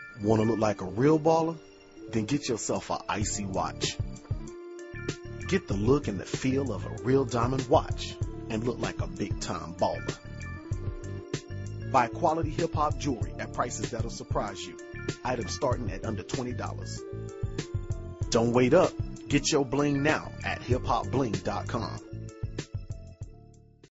Want to look like a real baller? Then get yourself a icy watch. Get the look and the feel of a real diamond watch and look like a big-time baller. Buy quality hip-hop jewelry at prices that'll surprise you. Items starting at under $20. Don't wait up. Get your bling now at hiphopbling.com.